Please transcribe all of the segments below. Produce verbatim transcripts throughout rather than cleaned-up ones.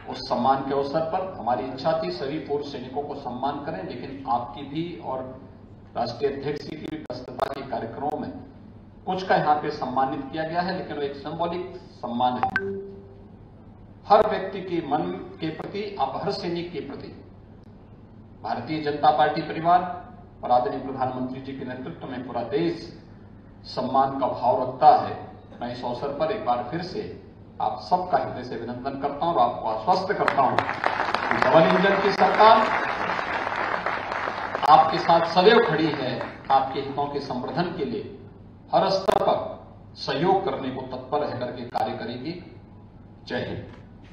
उस सम्मान के अवसर पर हमारी इच्छा थी सभी पूर्व सैनिकों को सम्मान करें, लेकिन आपकी भी और राष्ट्रीय अध्यक्ष की भी व्यस्तता के कार्यक्रमों में कुछ का यहां पे सम्मानित किया गया है, लेकिन वो एक सिंबॉलिक सम्मान है हर व्यक्ति के मन के प्रति, आप हर सैनिक के प्रति। भारतीय जनता पार्टी परिवार और आदरणीय प्रधानमंत्री जी के नेतृत्व में पूरा देश सम्मान का भाव रखता है। मैं इस अवसर पर एक बार फिर से आप सबका हृदय से अभिनंदन करता हूं और आपको आश्वस्त करता हूं कि डबल इंजन की सरकार आपके साथ सदैव खड़ी है, आपके हितों के संवर्धन के लिए हर स्तर पर सहयोग करने को तत्पर रह करके कार्य करेगी। जय हिंद।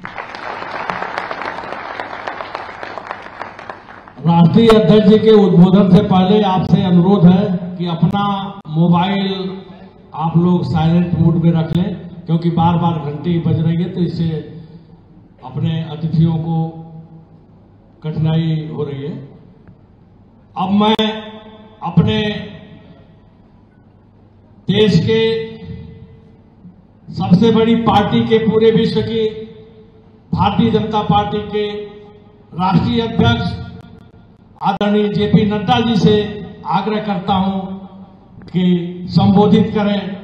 राष्ट्रीय अध्यक्ष जी के उद्बोधन से पहले आपसे अनुरोध है कि अपना मोबाइल आप लोग साइलेंट मोड में रख लें, क्योंकि बार बार घंटी बज रही है, तो इससे अपने अतिथियों को कठिनाई हो रही है। अब मैं अपने देश के सबसे बड़ी पार्टी के, पूरे विश्व की भारतीय जनता पार्टी के राष्ट्रीय अध्यक्ष आदरणीय जेपी नड्डा जी से आग्रह करता हूं कि संबोधित करें